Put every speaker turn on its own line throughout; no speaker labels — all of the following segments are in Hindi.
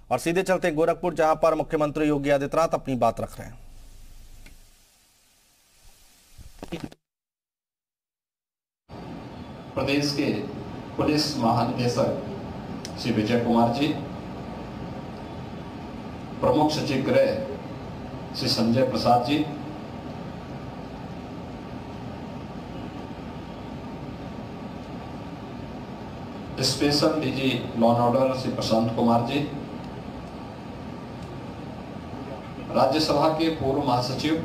और सीधे चलते गोरखपुर, जहां पर मुख्यमंत्री योगी आदित्यनाथ अपनी बात रख रहे हैं।
प्रदेश के पुलिस महानिदेशक श्री विजय कुमार जी, प्रमुख सचिव गृह Shri Sanjay Prasad ji, special DG law and order Shri Prashant Kumar ji, Rajya Sabha के पूर्व महासचिव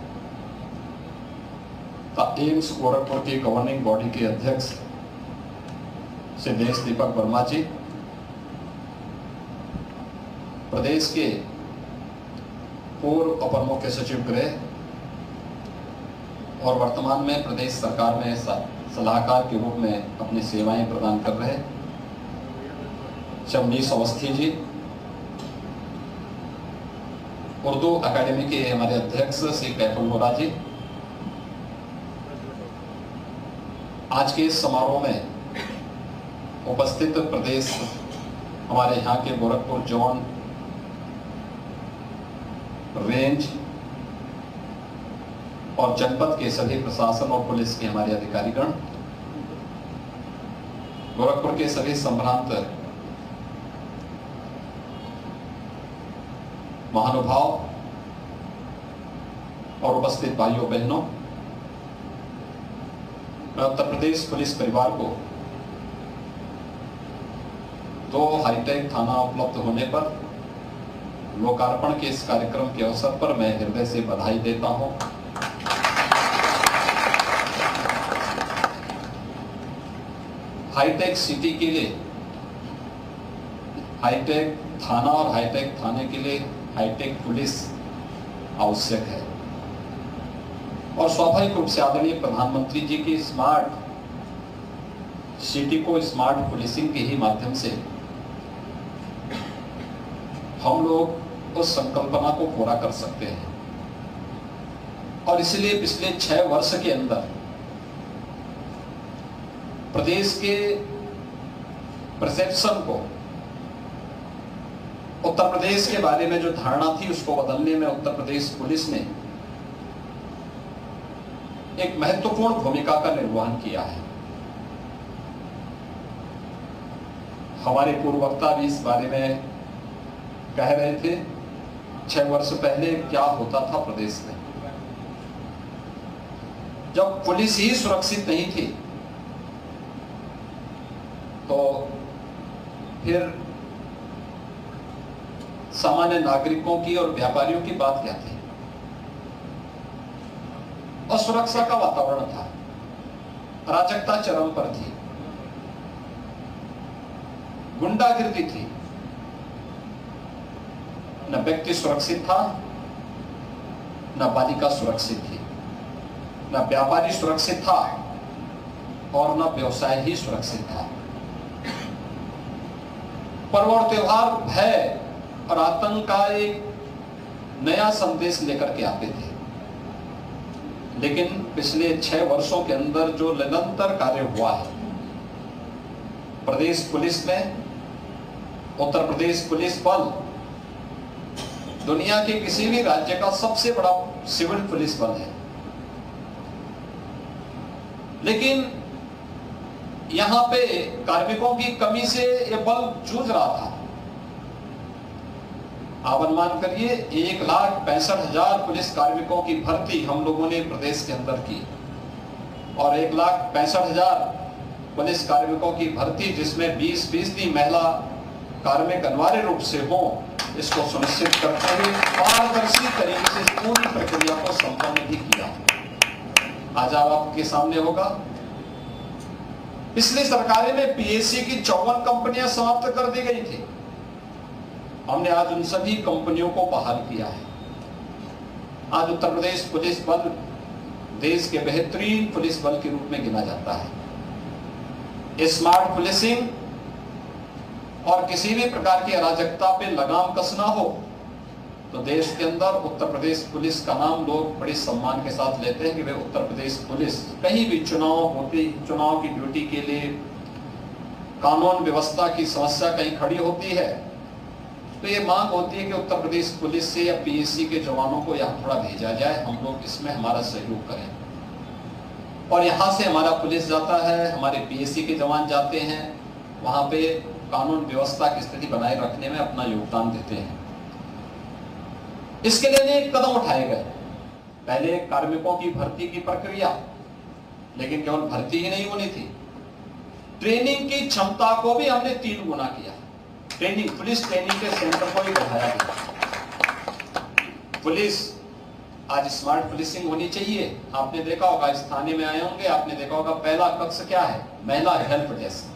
एम्स गोरखपुर की गवर्निंग बॉडी के अध्यक्ष श्री देश दीपक वर्मा जी, प्रदेश के पूर्व अपर मुख्य सचिव गृह और वर्तमान में प्रदेश सरकार में सलाहकार के रूप में अपनी सेवाएं प्रदान कर रहे शमनीश अवस्थी जी, उर्दू अकादमी के हमारे अध्यक्ष श्री कैफुल वोरा जी, आज के इस समारोह में उपस्थित प्रदेश हमारे यहाँ के गोरखपुर जोन, रेंज और जनपद के सभी प्रशासन और पुलिस के हमारे अधिकारीगण, गोरखपुर के सभी संभ्रांत महानुभाव और उपस्थित भाइयों बहनों, मैं उत्तर प्रदेश पुलिस परिवार को 2 हाईटेक थाना उपलब्ध होने पर लोकार्पण के इस कार्यक्रम के अवसर पर मैं हृदय से बधाई देता हूं। हाईटेक सिटी के लिए हाईटेक थाना और हाईटेक थाने के लिए हाईटेक पुलिस आवश्यक है और स्वाभाविक रूप से आदरणीय प्रधानमंत्री जी की स्मार्ट सिटी को स्मार्ट पुलिसिंग के ही माध्यम से हम लोग उस संकल्पना को पूरा कर सकते हैं। और इसलिए पिछले 6 वर्ष के अंदर प्रदेश के परसेप्शन को, उत्तर प्रदेश के बारे में जो धारणा थी उसको बदलने में उत्तर प्रदेश पुलिस ने एक महत्वपूर्ण भूमिका का निर्वहन किया है। हमारे पूर्ववक्ता भी इस बारे में कह रहे थे 6 वर्ष पहले क्या होता था प्रदेश में, जब पुलिस ही सुरक्षित नहीं थी तो फिर सामान्य नागरिकों की और व्यापारियों की बात क्या थी। असुरक्षा का वातावरण था, अराजकता चरम पर थी, गुंडागिर्दी थी, न व्यक्ति सुरक्षित था, न बालिका सुरक्षित थी, न व्यापारी सुरक्षित था और न व्यवसाय ही सुरक्षित था। पर्व और त्योहार भय और आतंक का एक नया संदेश लेकर के आते थे, लेकिन पिछले 6 वर्षों के अंदर जो निरंतर कार्य हुआ है प्रदेश पुलिस में, उत्तर प्रदेश पुलिस बल दुनिया के किसी भी राज्य का सबसे बड़ा सिविल पुलिस बल है, लेकिन यहां पे कार्मिकों की कमी से यह बल जूझ रहा था। आप अनुमान करिए 1,65,000 पुलिस कार्मिकों की भर्ती हम लोगों ने प्रदेश के अंदर की और 1,65,000 पुलिस कार्मिकों की भर्ती जिसमें 20% महिला कार्मिक अनिवार्य रूप से हो, इसको सुनिश्चित करते हुए पारदर्शी तरीके से पूरी प्रक्रिया को संपन्न भी किया। आज आपके सामने होगा, पिछली सरकारें में पीएससी की 54 कंपनियां समाप्त कर दी गई थी, हमने आज उन सभी कंपनियों को बहाल किया है। आज उत्तर प्रदेश पुलिस बल देश के बेहतरीन पुलिस बल के रूप में गिना जाता है। स्मार्ट पुलिसिंग और किसी भी प्रकार की अराजकता पे लगाम कसना हो तो देश के अंदर उत्तर प्रदेश पुलिस का नाम लोग बड़े सम्मान के साथ लेते हैं कि वे उत्तर प्रदेश पुलिस कहीं भी चुनाव की ड्यूटी के लिए कानून व्यवस्था की समस्या कहीं खड़ी होती है तो ये मांग होती है कि उत्तर प्रदेश पुलिस से या पीएससी के जवानों को यहाँ थोड़ा भेजा जाए, हम लोग इसमें हमारा सहयोग करें। और यहाँ से हमारा पुलिस जाता है, हमारे पीएससी के जवान जाते हैं, वहाँ पे कानून व्यवस्था की स्थिति बनाए रखने में अपना योगदान देते हैं। इसके लिए अनेक कदम उठाए गए। पहले कार्मिकों की भर्ती की प्रक्रिया, लेकिन केवल भर्ती ही नहीं होनी थी, ट्रेनिंग की क्षमता को भी हमने 3 गुना किया। ट्रेनिंग, पुलिस ट्रेनिंग के सेंटर को भी बढ़ाया गया। पुलिस आज स्मार्ट पुलिसिंग होनी चाहिए। आपने देखा होगा, इस थाने में आए होंगे, आपने देखा होगा पहला कक्ष क्या है, महिला हेल्प डेस्क।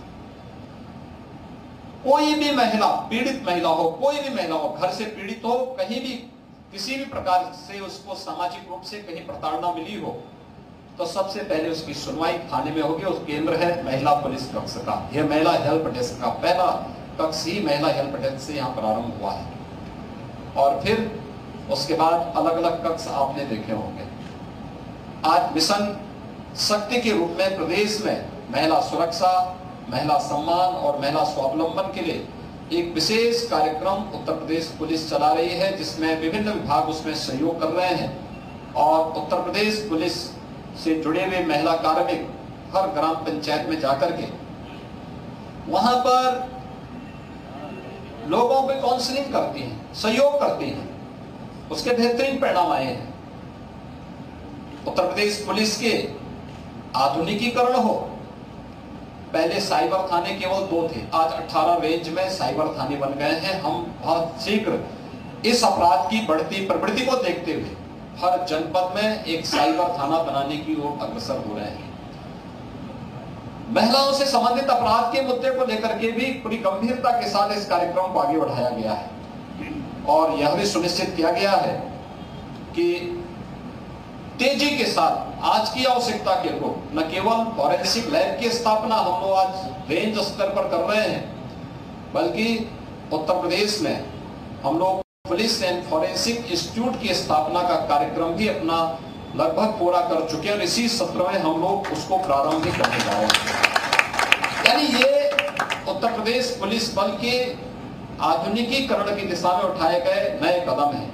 कोई भी महिला, पीड़ित महिला हो, कोई भी महिला हो, घर से पीड़ित हो, कहीं भी किसी भी प्रकार से उसको सामाजिक रूप से कहीं प्रताड़ना मिली हो, तो सबसे पहले उसकी सुनवाई थाने में होगी। उस केंद्र है महिला पुलिस कक्ष का। यह महिला हेल्प डेस्क का पहला कक्ष ही महिला हेल्प डेस्क से यहाँ प्रारंभ हुआ है। और फिर उसके बाद अलग अलग कक्ष आपने देखे होंगे। आज मिशन शक्ति के रूप में प्रदेश में महिला सुरक्षा, महिला सम्मान और महिला स्वावलंबन के लिए एक विशेष कार्यक्रम उत्तर प्रदेश पुलिस चला रही है, जिसमें विभिन्न विभाग उसमें सहयोग कर रहे हैं। और उत्तर प्रदेश पुलिस से जुड़े हुए महिला कार्मिक हर ग्राम पंचायत में जाकर के वहां पर लोगों पे काउंसलिंग करती हैं, सहयोग करती हैं। उसके बेहतरीन परिणाम आए हैं। उत्तर प्रदेश पुलिस के आधुनिकीकरण हो, पहले साइबर थाने केवल 2 थे, आज 18 रेंज में साइबर थाने बन गए हैं। हम बहुत शीघ्र इस अपराध की बढ़ती प्रवृत्ति को देखते हुए हर जनपद में एक साइबर थाना बनाने की ओर अग्रसर हो रहे हैं। महिलाओं से संबंधित अपराध के मुद्दे को लेकर के भी पूरी गंभीरता के साथ इस कार्यक्रम को आगे बढ़ाया गया है। और यह भी सुनिश्चित किया गया है कि तेजी के साथ आज की आवश्यकता के अनुरूप न केवल फॉरेंसिक लैब की स्थापना हम लोग आज रेंज स्तर पर कर रहे हैं, बल्कि उत्तर प्रदेश में हम लोग पुलिस एंड फॉरेंसिक इंस्टीट्यूट की स्थापना का कार्यक्रम भी अपना लगभग पूरा कर चुके हैं। और इसी सत्र में हम लोग उसको प्रारंभ भी करने जा रहे हैं। यानी ये उत्तर प्रदेश पुलिस बल के आधुनिकीकरण की दिशा में उठाए गए नए कदम हैं।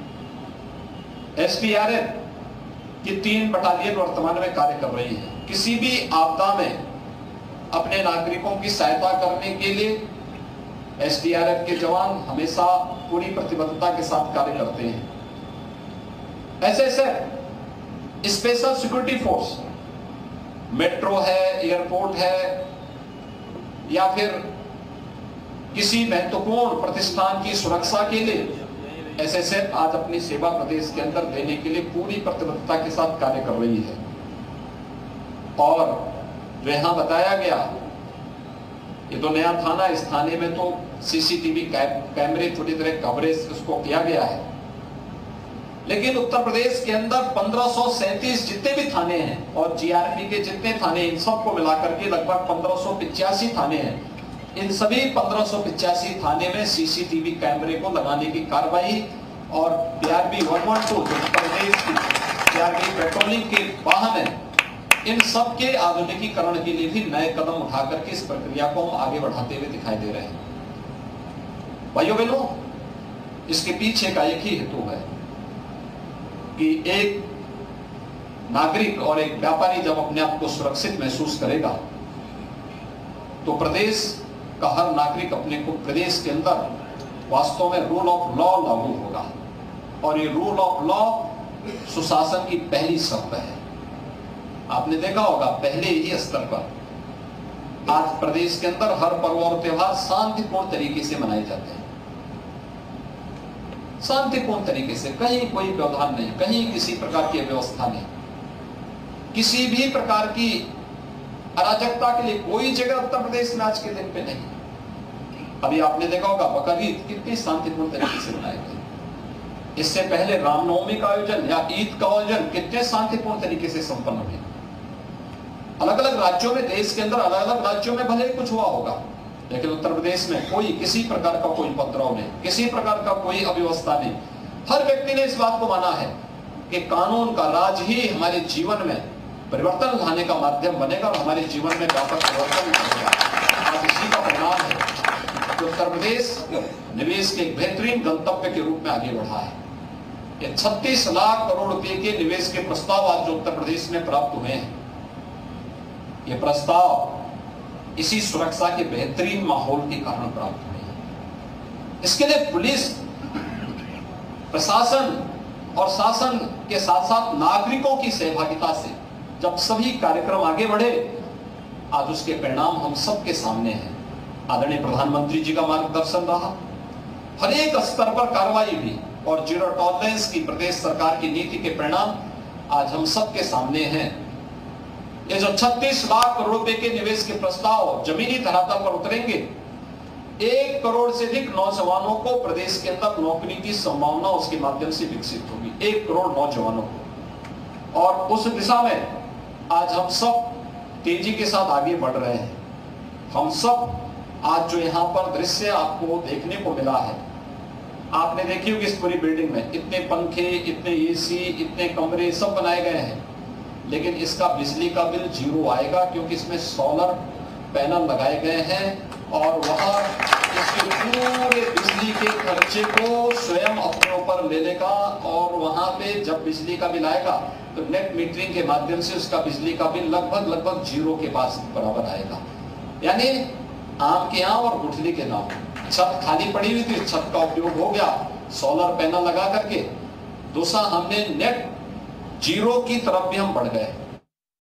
एसडीआरएफ की 3 बटालियन वर्तमान में कार्य कर रही है। किसी भी आपदा में अपने नागरिकों की सहायता करने के लिए एसडीआरएफ के जवान हमेशा पूरी प्रतिबद्धता के साथ कार्य करते हैं। SSF special security force, metro है, एयरपोर्ट है, या फिर किसी महत्वपूर्ण प्रतिष्ठान की सुरक्षा के लिए एसएसएफ आज अपनी सेवा प्रदेश के अंदर देने के लिए पूरी प्रतिबद्धता के साथ कार्य कर रही है। और जो यहां बताया गया, ये तो नया थाना, इस थाने में तो सीसीटीवी कैमरे पूरी तरह कवरेज उसको किया गया है। लेकिन उत्तर प्रदेश के अंदर 1537 जितने भी थाने हैं और जीआरपी के जितने थाने, इन सबको मिलाकर के लगभग 1585 थाने हैं। इन सभी 1585 थाने में सीसीटीवी कैमरे को लगाने की कार्रवाई और पीआरबी 112 जो उत्तर प्रदेश की पीआरबी पेट्रोलिंग के वाहन है, इन सब के आधुनिकीकरण के लिए भी नए कदम उठा करके इस प्रक्रिया को हम आगे बढ़ाते हुए दिखाई दे रहे हैं। भाइयों बहनों, इसके पीछे का एक ही हेतु है कि एक नागरिक और एक व्यापारी जब अपने आप को सुरक्षित महसूस करेगा तो प्रदेश का हर नागरिक अपने को प्रदेश के अंदर वास्तव में रूल ऑफ लॉ लागू होगा। और ये रूल ऑफ लॉ सुशासन की पहली शर्त है। आपने देखा होगा पहले ही स्तर पर आज प्रदेश के अंदर हर पर्व और त्योहार शांतिपूर्ण तरीके से मनाए जाते हैं। शांतिपूर्ण तरीके से, कहीं कोई व्यवधान नहीं, कहीं किसी प्रकार की व्यवस्था नहीं, किसी भी प्रकार की अराजकता के लिए कोई जगह उत्तर प्रदेश में आज के दिन पे नहीं। अभी आपने देखा होगा बकरीद कितनी शांतिपूर्ण तरीके से मनाए गए। इससे पहले रामनवमी का आयोजन या ईद का आयोजन कितने शांतिपूर्ण तरीके से संपन्न हुए। अलग अलग राज्यों में, देश के अंदर अलग अलग राज्यों में भले ही कुछ हुआ होगा, लेकिन उत्तर प्रदेश में कोई किसी प्रकार का कोई उपद्रव नहीं, किसी प्रकार का कोई अव्यवस्था नहीं। हर व्यक्ति ने इस बात को माना है कि कानून का राज ही हमारे जीवन में परिवर्तन लाने का माध्यम बनेगा और हमारे जीवन में व्यापक परिवर्तन करेगा। आज इसी का परिणाम है जो उत्तर प्रदेश निवेश के एक बेहतरीन गंतव्य के रूप में आगे बढ़ा है। ये 36 लाख करोड़ रुपए के निवेश के प्रस्ताव आज जो उत्तर प्रदेश में प्राप्त हुए हैं, ये प्रस्ताव इसी सुरक्षा के बेहतरीन माहौल के कारण प्राप्त हुए हैं। इसके लिए पुलिस प्रशासन और शासन के साथ साथ नागरिकों की सहभागिता से जब सभी कार्यक्रम आगे बढ़े, आज उसके परिणाम हम सबके सामने हैं। आदरणीय प्रधानमंत्री जी का मार्गदर्शन रहा, हर एक स्तर पर कार्रवाई भी और जीरो टॉलरेंस की प्रदेश सरकार की नीति के परिणाम आज हम सबके सामने हैं। ये जो 36 लाख करोड़ रुपए के निवेश के प्रस्ताव जमीनी धरातल पर उतरेंगे, 1 करोड़ से अधिक नौजवानों को प्रदेश के अंदर नौकरी की संभावना उसके माध्यम से विकसित होगी, 1 करोड़ नौजवानों को। और उस दिशा में आज हम सब तेजी के साथ आगे बढ़ रहे हैं। हम सब आज जो यहाँ पर दृश्य आपको देखने को मिला है, आपने देखी होगी इस पूरी बिल्डिंग में इतने पंखे, इतने एसी, इतने कमरे सब बनाए गए हैं, लेकिन इसका बिजली का बिल 0 आएगा क्योंकि इसमें सोलर पैनल लगाए गए हैं और वह इसके पूरे बिजली के खर्चे को स्वयं अपने ऊपर ले लेगा और वहां पे जब बिजली का बिल आएगा तो नेट मीटरिंग के माध्यम से उसका बिजली का बिल लगभग 0 के पास बराबर आएगा। यानी आम के यहाँ और गुठली के नाम, छत खाली पड़ी हुई थी, छत का उपयोग हो गया सोलर पैनल लगा करके। दूसरा, हमने नेट 0 की तरफ भी हम बढ़ गए।